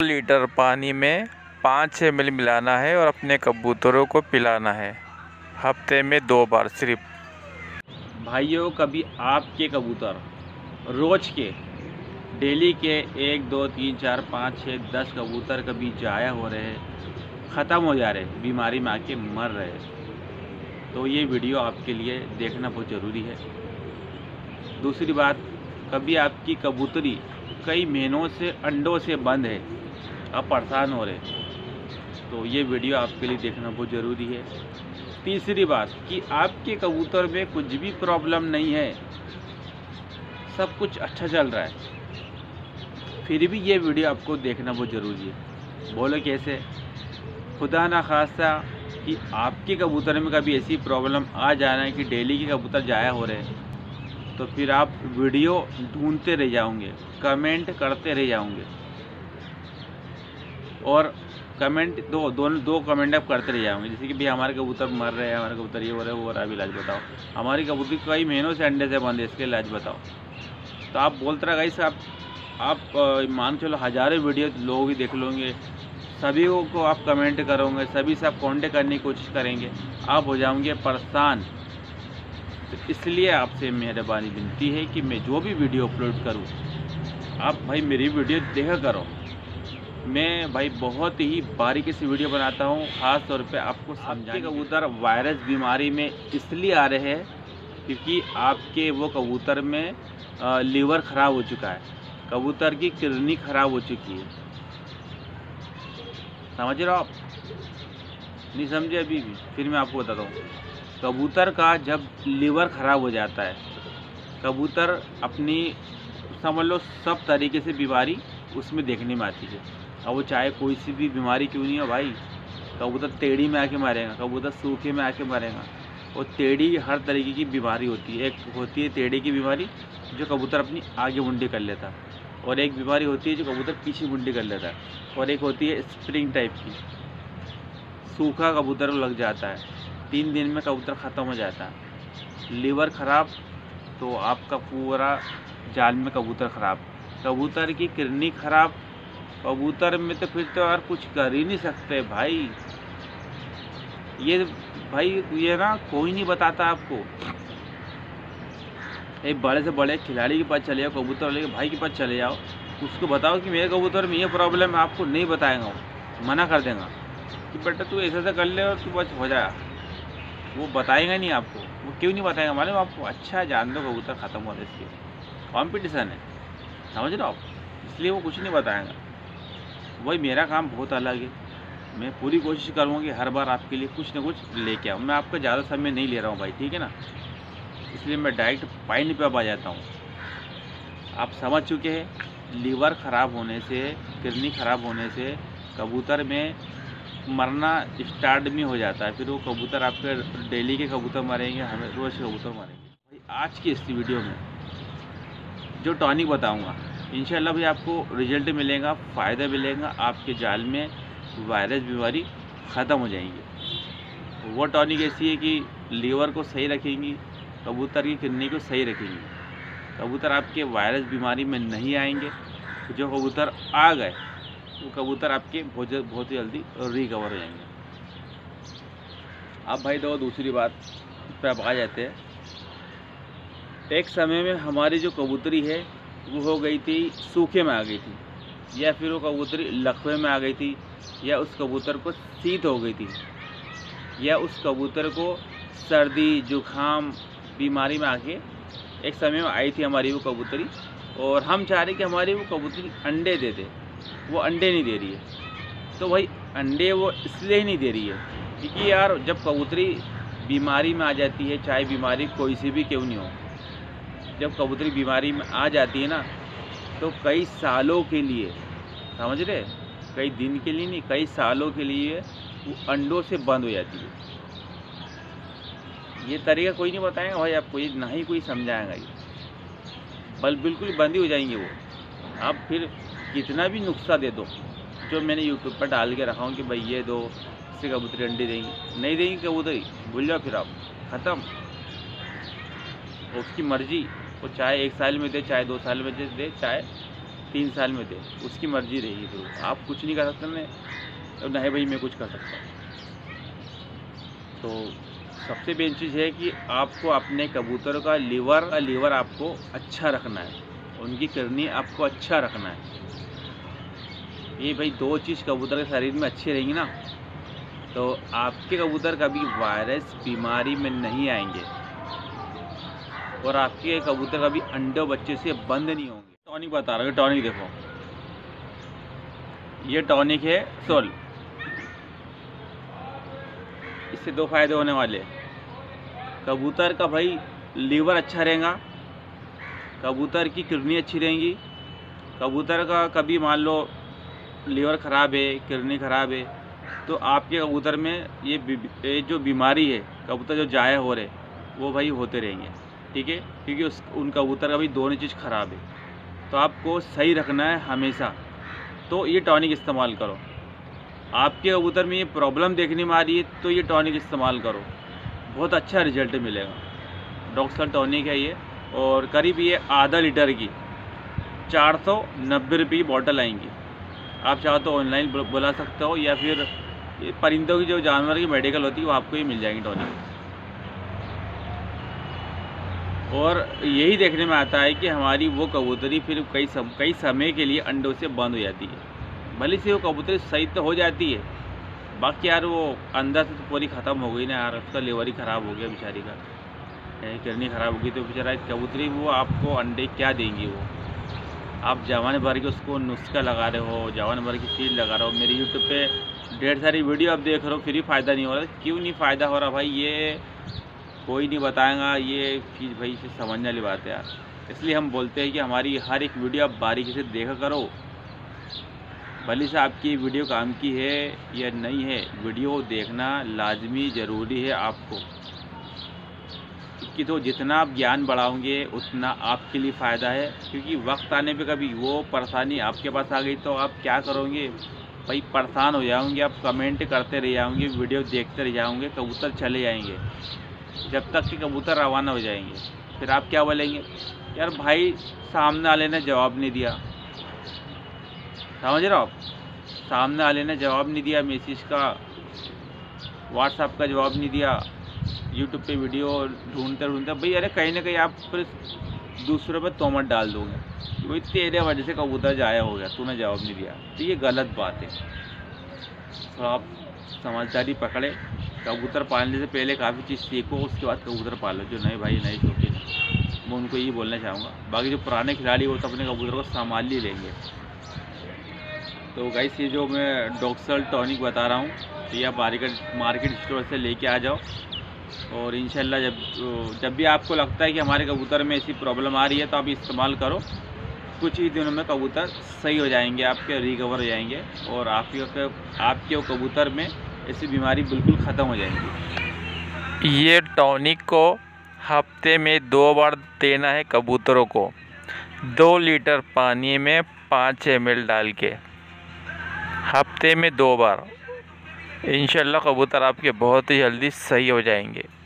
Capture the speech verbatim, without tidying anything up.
Litre पानी में पाँच एम एल मिलाना है और अपने कबूतरों को पिलाना है हफ्ते में दो बार सिर्फ। भाइयों, कभी आपके कबूतर रोज के डेली के एक दो तीन चार पाँच छः दस कबूतर कभी जाया हो रहे, ख़त्म हो जा रहे, बीमारी में आके मर रहे, तो ये वीडियो आपके लिए देखना बहुत ज़रूरी है। दूसरी बात, कभी आपकी कबूतरी कई महीनों से अंडों से बंद है, आप परेशान हो रहे, तो ये वीडियो आपके लिए देखना बहुत ज़रूरी है। तीसरी बात कि आपके कबूतर में कुछ भी प्रॉब्लम नहीं है, सब कुछ अच्छा चल रहा है, फिर भी ये वीडियो आपको देखना बहुत ज़रूरी है। बोलो कैसे? खुदा ना खास्ता कि आपके कबूतर में कभी ऐसी प्रॉब्लम आ जाना है कि डेली के कबूतर जाया हो रहे हैं, तो फिर आप वीडियो ढूंढते रह जाओगे, कमेंट करते रह जाओगे, और कमेंट दो दोनों दो कमेंट आप करते रह जाओगे, जैसे कि भाई हमारे कबूतर मर रहे हैं, हमारे कबूतर ये हो रहे हैं, वो हो रहा है, अभी इलाज बताओ, हमारी कबूतर कई महीनों से अंडे से बंद है, इसके इलाज बताओ। तो आप बोलते रहे गाइस, आप आप मान चलो हज़ारों वीडियो लोग ही देख लोगे, सभी को आप कमेंट करोगे, सभी से आप कॉन्टेक्ट करने की कोशिश करेंगे, आप हो जाओगे परेशान। तो इसलिए आपसे मेहरबानी विनती है कि मैं जो भी वीडियो अपलोड करूं, आप भाई मेरी वीडियो देखा करो। मैं भाई बहुत ही बारीकी से वीडियो बनाता हूं, ख़ास तौर पे आपको समझाने। कबूतर वायरस बीमारी में इसलिए आ रहे हैं क्योंकि आपके वो कबूतर में लीवर ख़राब हो चुका है, कबूतर की किडनी ख़राब हो चुकी है। समझ रहे हो आप? नहीं समझे अभी भी? फिर मैं आपको बताता हूँ। कबूतर का जब लीवर ख़राब हो जाता है, कबूतर अपनी समझ लो सब तरीके से बीमारी उसमें देखने में आती है। अब वो चाहे कोई सी भी बीमारी क्यों नहीं हो भाई, कबूतर टेढ़ी में आके मारेगा, कबूतर सूखे में आके मारेगा, और टेढ़ी हर तरीके की बीमारी होती है। एक होती है टेढ़ी की बीमारी जो कबूतर अपनी आगे मुंडी कर लेता है, और एक बीमारी होती है जो कबूतर पीछे मुंडी कर लेता है, और एक होती है स्प्रिंग टाइप की, सूखा कबूतर लग जाता है, तीन दिन में कबूतर ख़त्म हो जाता है। लीवर ख़राब तो आपका पूरा जाल में कबूतर ख़राब, कबूतर की किडनी ख़राब, कबूतर में तो फिर तो यार कुछ कर ही नहीं सकते भाई। ये भाई ये ना कोई नहीं बताता आपको। एक बड़े से बड़े खिलाड़ी के पास चले जाओ, कबूतर वाले के भाई के पास चले जाओ, उसको बताओ कि मेरे कबूतर में ये प्रॉब्लम है, आपको नहीं बताएगा, वो मना कर देगा कि बेटा तू ऐसा ऐसा कर ले और तू बस हो जाए। वो बताएगा नहीं आपको। वो क्यों नहीं बताएगा मालूम आपको? अच्छा जान दो कबूतर ख़त्म हो रहे, इसलिए कॉम्पिटिशन है, समझ रहे हो आप? इसलिए वो कुछ नहीं बताएगा। वही मेरा काम बहुत अलग है, मैं पूरी कोशिश करूँगा कि हर बार आपके लिए कुछ ना कुछ लेके आऊँ। मैं आपका ज़्यादा समय नहीं ले रहा हूँ भाई, ठीक है ना? इसलिए मैं डायरेक्ट पॉइंट पे अब आ जाता हूँ। आप समझ चुके हैं, लीवर ख़राब होने से, किडनी ख़राब होने से कबूतर में मरना स्टार्ट भी हो जाता है। फिर वो कबूतर आपके डेली के कबूतर मरेंगे, हमें रोज़ के कबूतर मरेंगे। भाई आज की इस वीडियो में जो टॉनिक बताऊँगा, इंशाल्लाह भाई आपको रिजल्ट मिलेगा, फ़ायदा मिलेगा, आपके जाल में वायरस बीमारी ख़त्म हो जाएंगी। वो टॉनिक ऐसी है कि लीवर को सही रखेंगी, कबूतर की किडनी को सही रखेंगी, कबूतर आपके वायरस बीमारी में नहीं आएंगे। जो कबूतर आ गए वो कबूतर आपके बहुत बहुत ही जल्दी रिकवर हो जाएंगे। अब भाई दो दूसरी बात पे आप आ जाते हैं। एक समय में हमारी जो कबूतरी है वो हो गई थी, सूखे में आ गई थी, या फिर वो कबूतरी लखवे में आ गई थी, या उस कबूतर को शीत हो गई थी, या उस कबूतर को सर्दी जुकाम बीमारी में आके एक समय में आई थी हमारी वो कबूतरी, और हम चाह रहे कि हमारी वो कबूतरी अंडे दे दे, वो अंडे नहीं दे रही है। तो भाई अंडे वो इसलिए ही नहीं दे रही है क्योंकि यार जब कबूतरी बीमारी में आ जाती है, चाहे बीमारी कोई सी भी क्यों नहीं हो, जब कबूतरी बीमारी में आ जाती है ना, तो कई सालों के लिए, समझ रहे, कई दिन के लिए नहीं, कई सालों के लिए वो अंडों से बंद हो जाती है। ये तरीका कोई नहीं बताएगा भाई आपको, ये ना ही कोई समझाएगा, ये बल बिल्कुल बंद ही हो जाएंगे वो। आप फिर कितना भी नुस्खा दे दो, जो मैंने यूट्यूब पर डाल के रखा हूँ कि भाई ये दो, इससे कबूतरी अंडे देंगी, नहीं देंगी कबूतरी, भूल जाओ, फिर आप ख़त्म। उसकी मर्जी, वो चाहे एक साल में दे, चाहे दो साल में दे, चाहे तीन साल में दे, उसकी मर्जी रहेगी। फिर आप कुछ नहीं कर सकते ना, तो नहीं भाई मैं कुछ कर सकता हूँ। तो सबसे मेन चीज़ है कि आपको अपने कबूतर का लीवर का लीवर आपको अच्छा रखना है, उनकी किडनी आपको अच्छा रखना है। ये भाई दो चीज़ कबूतर के शरीर में अच्छी रहेंगी ना, तो आपके कबूतर कभी वायरस बीमारी में नहीं आएंगे और आपके कबूतर कभी अंडे बच्चे से बंद नहीं होंगे। टॉनिक बता रहा हूँ, टॉनिक देखो, ये टॉनिक है सोल। इससे दो फायदे होने वाले, कबूतर का भाई लीवर अच्छा रहेगा, कबूतर की किडनी अच्छी रहेंगी। कबूतर का कभी मान लो लीवर ख़राब है, किडनी ख़राब है, तो आपके कबूतर में ये, ये जो बीमारी है, कबूतर जो जाया हो रहे वो भाई होते रहेंगे, ठीक है, क्योंकि उस उन कबूतर का भी दोनों चीज़ ख़राब है। तो आपको सही रखना है हमेशा, तो ये टॉनिक इस्तेमाल करो। आपके कबूतर में ये प्रॉब्लम देखने में आ रही है तो ये टॉनिक इस्तेमाल करो, बहुत अच्छा रिजल्ट मिलेगा। डॉक्सल टॉनिक है ये, और करीब ये आधा लीटर की चार सौ नब्बे रुपये की बॉटल आएंगी। आप चाहो तो ऑनलाइन बुला सकते हो, या फिर परिंदों की जो जानवर की मेडिकल होती है वो आपको ही मिल जाएंगी टॉनिक। और यही देखने में आता है कि हमारी वो कबूतरी फिर कई सम, कई समय के लिए अंडों से बंद हो जाती है। भले से वो कबूतरी सही तो हो जाती है, बाकी यार वो अंदर से तो पूरी ख़त्म हो गई ना यार, उसका लीवर ही ख़राब हो गया बेचारी का, किडनी ख़राब हो गई, तो बेचारा कबूतरी वो आपको अंडे क्या देंगी। वो आप जवान भर के उसको नुस्खा लगा रहे हो, जवान भर की चीज़ लगा रहे हो। मेरी यूट्यूब पे ढेर सारी वीडियो आप देख रहे हो, फिर भी फ़ायदा नहीं हो रहा। क्यों नहीं फ़ायदा हो रहा भाई, ये कोई नहीं बताएगा, ये चीज़ भाई से समझने वाली बात है यार। इसलिए हम बोलते हैं कि हमारी हर एक वीडियो आप बारीकी से देखा करो। भले से आपकी वीडियो काम की है या नहीं है, वीडियो देखना लाजमी ज़रूरी है आपको, क्योंकि तो जितना आप ज्ञान बढ़ाओगे उतना आपके लिए फ़ायदा है। क्योंकि वक्त आने पे कभी वो परेशानी आपके पास आ गई तो आप क्या करोगे भाई, परेशान हो जाओगे, आप कमेंट करते रह जाओगे, वीडियो देखते रह जाओगे, कबूतर चले जाएंगे जब तक कि कबूतर रवाना हो जाएंगे। फिर आप क्या बोलेंगे, यार भाई सामने वाले ने जवाब नहीं दिया, समझ रहे हो आप, सामने वाले ने जवाब नहीं दिया, मैसेज का, व्हाट्सएप का जवाब नहीं दिया, यूट्यूब पे वीडियो ढूंढते ढूंढते भाई, अरे कहीं ना कहीं आप फिर दूसरों पे तोहमत डाल दोगे, वही तेरे वजह से कबूतर जाया हो गया, तूने जवाब नहीं दिया, तो ये गलत बात है। तो आप समझदारी पकड़े, कबूतर पालने से पहले काफ़ी चीज़ सीखो, उसके बाद कबूतर पालो। जो नए भाई नए शौकीन, मैं उनको यही बोलना चाहूँगा। बाकी जो पुराने खिलाड़ी वो तो अपने कबूतर को संभाल ही लेंगे। तो गाइस ये जो मैं डॉक्सल टॉनिक बता रहा हूँ, तो ये आप मार्केट मार्केट स्टोर से लेके आ जाओ, और इंशाल्लाह जब जब भी आपको लगता है कि हमारे कबूतर में ऐसी प्रॉब्लम आ रही है तो आप इस्तेमाल करो, कुछ ही दिनों में कबूतर सही हो जाएंगे, आपके रिकवर हो जाएंगे, और आपके आपके कबूतर में ऐसी बीमारी बिल्कुल ख़त्म हो जाएंगी। ये टॉनिक को हफ्ते में दो बार देना है कबूतरों को, दो लीटर पानी में पाँच एम एल डाल के हफ्ते में दो बार। इंशाल्लाह कबूतर आपके बहुत ही जल्दी सही हो जाएंगे।